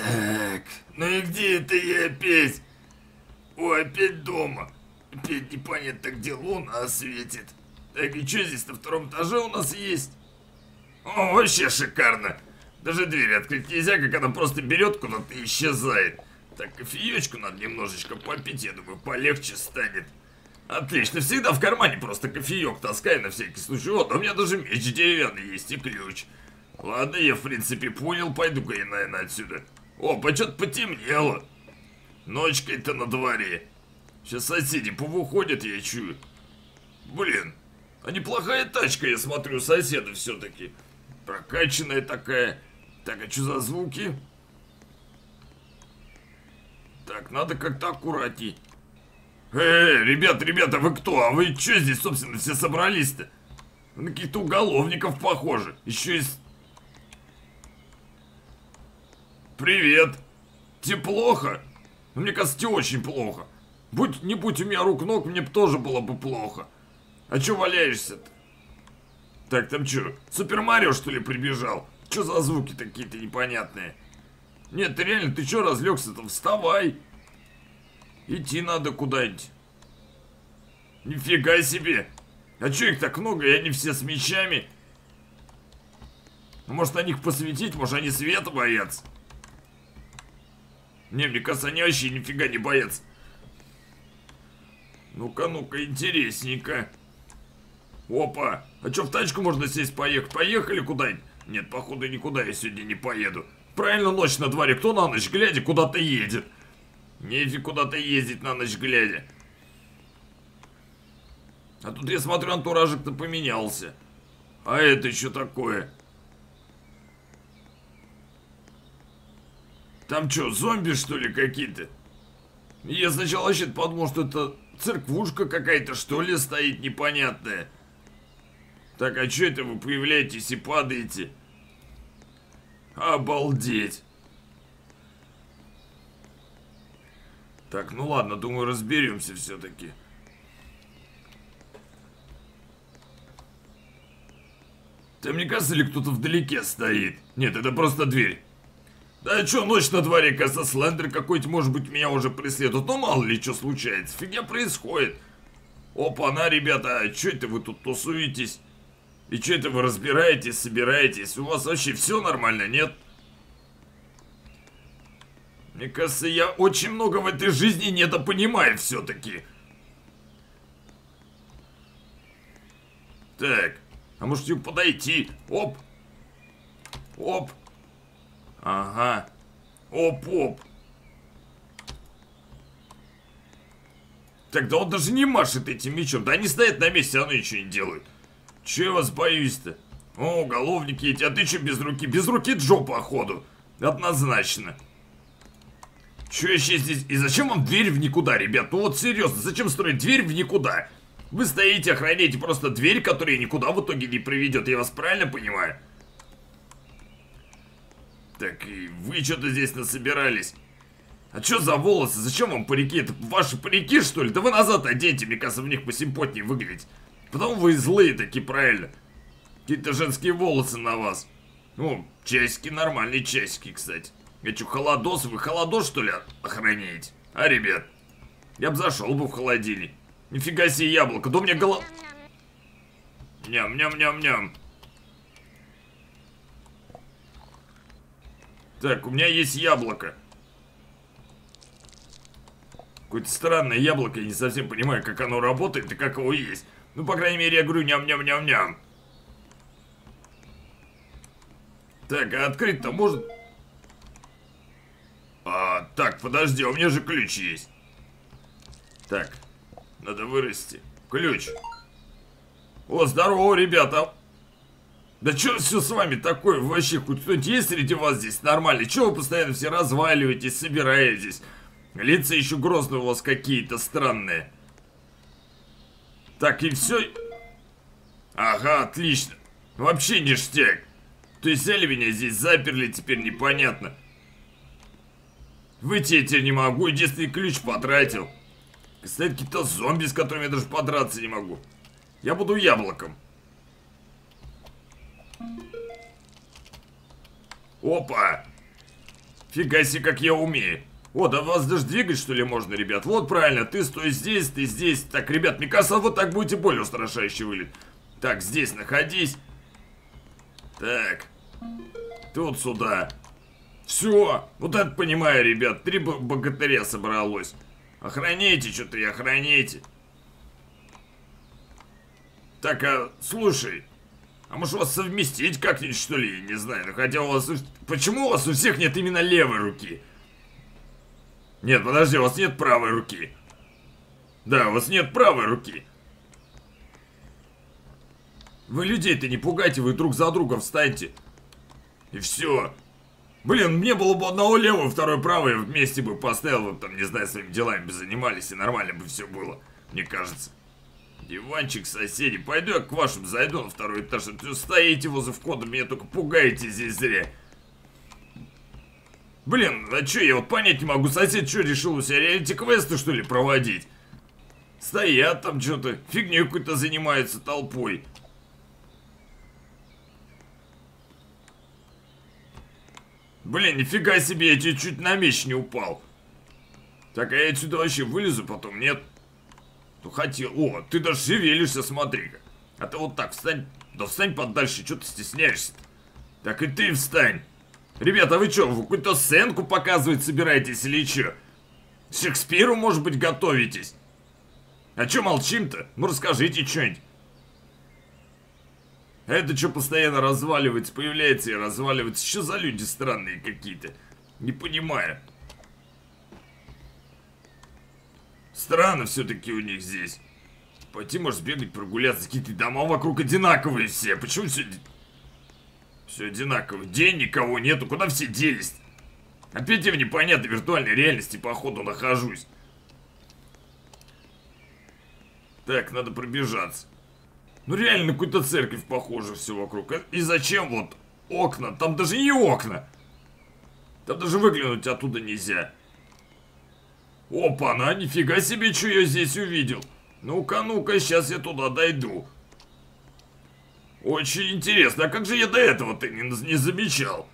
Так, ну и где это я опять? О, опять дома. Опять непонятно, где луна светит. Так, и что здесь на втором этаже у нас есть? О, вообще шикарно. Даже дверь открыть нельзя, как она просто берет куда-то и исчезает. Так, кофеечку надо немножечко попить, я думаю, полегче станет. Отлично, всегда в кармане просто кофеек таскаю на всякий случай. Вот, а у меня даже меч деревянный есть и ключ. Ладно, я в принципе понял, пойду-ка я, наверное, отсюда. О, что-то потемнело. Ночкой-то на дворе. Сейчас соседи повыходят, я чую. Блин, а неплохая тачка, я смотрю, соседа все-таки. Прокачанная такая. Так, а что за звуки? Так, надо как-то аккуратней. Ребята, вы кто? А вы что здесь, собственно, все собрались-то? На каких-то уголовников похоже. Еще и... Привет. Тебе плохо? Ну, мне кажется, тебе очень плохо. Не будь у меня рук-ног, мне бы тоже было бы плохо. А чё валяешься-то? Так, там чё, Супер Марио, что ли, прибежал? Чё за звуки такие-то непонятные? Нет, ты реально, ты чё разлегся-то? Вставай. Идти надо куда-нибудь. Нифига себе. А чё их так много, и они все с мечами? Ну, может, на них посветить, может, они света боятся? Не, мне кажется, они вообще нифига не боятся. Ну-ка, интересненько. Опа, а чё, в тачку можно сесть, поехать? Поехали куда-нибудь? Нет, походу, никуда я сегодня не поеду. Правильно, ночь на дворе, кто на ночь глядя куда-то едет? Нефиг куда-то ездить на ночь глядя. А тут я смотрю, антуражик-то поменялся. А это еще такое? Там что, зомби что ли какие-то? Я сначала вообще подумал, что это церквушка какая-то что ли стоит непонятная. Так, а что это вы появляетесь и падаете? Обалдеть. Так, ну ладно, думаю, разберемся все-таки. Да мне кажется, ли кто-то вдалеке стоит? Нет, это просто дверь. Да что, ночь на дворе, кажется, Слендер какой-то, может быть, меня уже преследует. Но мало ли что случается, фигня происходит. Опа-на, ребята, а что это вы тут тусуетесь? И что это вы разбираетесь, собираетесь? У вас вообще все нормально, нет? Мне кажется, я очень много в этой жизни недопонимаю все-таки. Так, а может ему подойти? Оп. Оп. Ага. Оп-оп. Так, да он даже не машет этим мечом. Да они стоят на месте, а ну ничего не делают. Че я вас боюсь-то? О, уголовники эти, а ты че без руки? Без руки Джо, походу. Однозначно. Че еще здесь? И зачем вам дверь в никуда, ребят? Ну вот серьезно, зачем строить дверь в никуда? Вы стоите, охраняете просто дверь, которая никуда в итоге не приведет. Я вас правильно понимаю? Так, и вы что-то здесь насобирались. А что за волосы? Зачем вам парики? Это ваши парики, что ли? Да вы назад оденьте, мне кажется, в них посимпотнее выглядеть. Потому вы злые такие, правильно. Какие-то женские волосы на вас. Ну, часики, нормальные часики, кстати. Я что, холодос? Вы холодос, что ли, охраняете? А, ребят? Я бы зашел бы в холодильник. Нифига себе яблоко. Да у меня голова... Ням-ням-ням-ням. Так, у меня есть яблоко. Какое-то странное яблоко, я не совсем понимаю, как оно работает и как его есть. Ну, по крайней мере, я говорю ням-ням-ням-ням. Так, а открыть-то может... Так, подожди, у меня же ключ есть. Так, надо вырасти. Ключ. О, здорово, ребята. Да что все с вами такое? Вообще, хоть кто-нибудь есть среди вас здесь нормальный? Чего вы постоянно все разваливаетесь, собираетесь? Лица еще грозные у вас какие-то странные. Так, и все. Ага, отлично. Вообще ништяк. То есть взяли меня здесь, заперли, теперь непонятно. Выйти я теперь не могу, единственный ключ потратил. Стоят какие-то зомби, с которыми я даже подраться не могу. Я буду яблоком. Опа! Фига себе, как я умею. О, да вас даже двигать, что ли, можно, ребят? Вот правильно, ты стой здесь, ты здесь. Так, ребят, мне кажется, вот так будете более устрашающий вылет. Так, здесь находись. Так. Тут сюда. Все. Вот это понимаю, ребят. 3 богатыря собралось. Охраняйте что-то и охраняйте. Так, а слушай. А может вас совместить как-нибудь, что ли? Я не знаю. Ну, хотя у вас... Почему у вас у всех нет именно левой руки? Нет, подожди, у вас нет правой руки. Да, у вас нет правой руки. Вы людей-то не пугайте, вы друг за другом встаньте. И все. Блин, мне было бы одного левого, второй правый, вместе бы поставил, вы там, не знаю, своими делами бы занимались, и нормально бы все было, мне кажется. Диванчик, соседи, пойду я к вашим зайду на второй этаж, а то стоите возле входа, меня только пугаете здесь зря. Блин, а чё, я вот понять не могу, сосед что решил у себя реалити-квесты, что ли, проводить? Стоят там что-то, фигней какой-то занимаются толпой. Блин, нифига себе, я чуть на меч не упал. Так, а я отсюда вообще вылезу потом, нет? Ну хотел. О, ты даже шевелишься, смотри-ка. А ты вот так встань. Да встань подальше, что ты стесняешься-то? Так и ты встань. Ребята, вы что, вы какую-то сценку показывать собираетесь или что? Шекспиру, может быть, готовитесь? А чё молчим-то? Ну расскажите что-нибудь. А это что постоянно разваливается, появляется и разваливается? Что за люди странные какие-то? Не понимаю. Странно все-таки у них здесь. Пойти, может, сбегать, прогуляться. Какие-то дома вокруг одинаковые все. Почему все одинаково? День никого нету. Куда все делись? Опять я в непонятной виртуальной реальности, походу, нахожусь. Так, надо пробежаться. Ну реально на какую-то церковь похоже все вокруг. И зачем вот окна? Там даже не окна. Там даже выглянуть оттуда нельзя. Опа-на, нифига себе, что я здесь увидел. Ну-ка, ну-ка, сейчас я туда дойду. Очень интересно, а как же я до этого-то не замечал?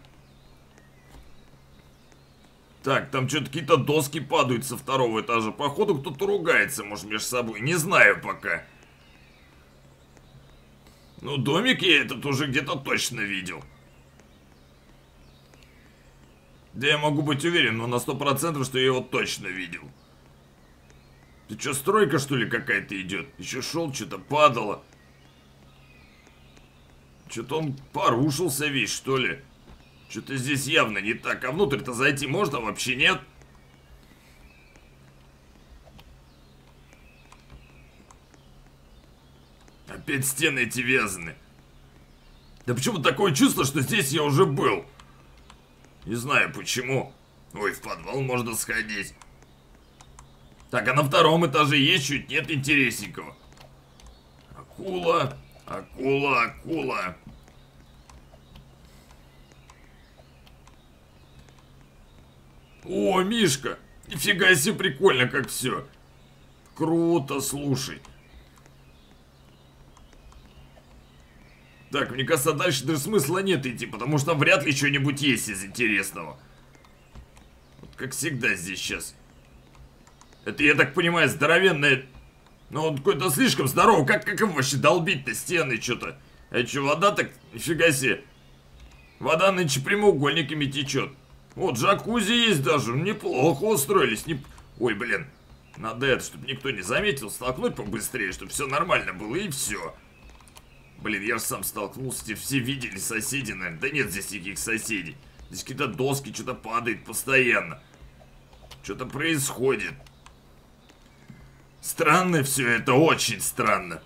Так, там что-то какие-то доски падают со второго этажа. Походу кто-то ругается, может, между собой. Не знаю пока. Ну, домик я этот уже где-то точно видел. Да я могу быть уверен, но на 100%, что я его точно видел. Ты что, стройка, что ли, какая-то идет? Еще шел, что-то падало. Что-то он порушился весь, что ли. Что-то здесь явно не так. А внутрь-то зайти можно? Вообще нет. Опять стены эти вязаны. Да почему такое чувство, что здесь я уже был? Не знаю почему. Ой, в подвал можно сходить. Так, а на втором этаже есть чуть нет интересненького? Акула, акула, акула. О, Мишка! Нифига себе прикольно как все. Круто, слушай. Так, мне кажется, дальше даже смысла нет идти, потому что вряд ли что-нибудь есть из интересного. Вот как всегда здесь сейчас. Это, я так понимаю, здоровенное... Ну, он какой-то слишком здоровый. Как им вообще долбить-то стены что-то? А что, вода так... Нифига себе. Вода нынче прямоугольниками течет. Вот, джакузи есть даже. Неплохо устроились. Ой, блин. Надо это, чтобы никто не заметил, столкнуть побыстрее, чтобы все нормально было, и все. Блин, я же сам столкнулся, все видели соседи, наверное. Да нет здесь никаких соседей. Здесь какие-то доски, что-то падает постоянно. Что-то происходит. Странно все это, очень странно.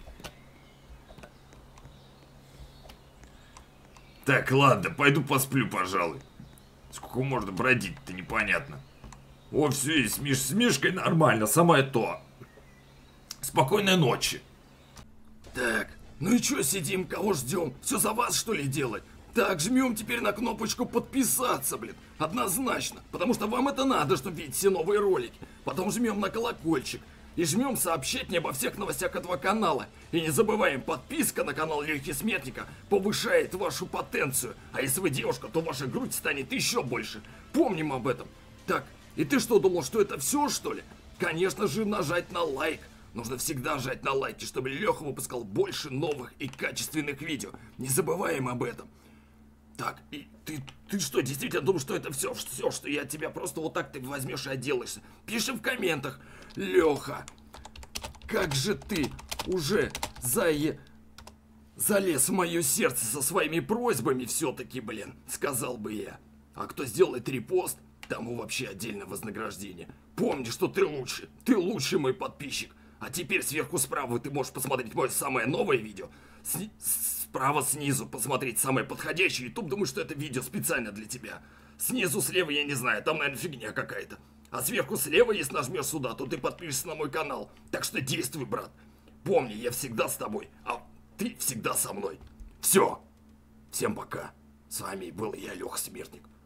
Так, ладно, пойду посплю, пожалуй. Сколько можно бродить-то, непонятно. О, все, и с Мишкой нормально, самое то. Спокойной ночи. Так, ну и чё сидим, кого ждем? Все за вас, что ли, делать? Так, жмем теперь на кнопочку подписаться, блин. Однозначно. Потому что вам это надо, чтобы видеть все новые ролики. Потом жмем на колокольчик. и жмем сообщать мне обо всех новостях этого канала. И не забываем, подписка на канал Лехи Смертника повышает вашу потенцию. А если вы девушка, то ваша грудь станет еще больше. Помним об этом. Так, и ты что, думал, что это все, что ли? Конечно же, нажать на лайк. Нужно всегда жать на лайки, чтобы Леха выпускал больше новых и качественных видео. Не забываем об этом. Так, и ты что, действительно думаешь, что это все, что я тебя просто вот так ты возьмешь и отделаешься? Пиши в комментах. Леха, как же ты уже залез в мое сердце со своими просьбами все-таки, блин, сказал бы я. А кто сделает репост, тому вообще отдельное вознаграждение. Помни, что ты лучший мой подписчик. А теперь сверху справа ты можешь посмотреть мое самое новое видео. Справа снизу посмотреть самое подходящее. YouTube думает, что это видео специально для тебя. Снизу слева я не знаю, там, наверное, фигня какая-то. А сверху слева, если нажмешь сюда, то ты подпишешься на мой канал. Так что действуй, брат. Помни, я всегда с тобой, а ты всегда со мной. Все. Всем пока. С вами был я, Леха Смертник.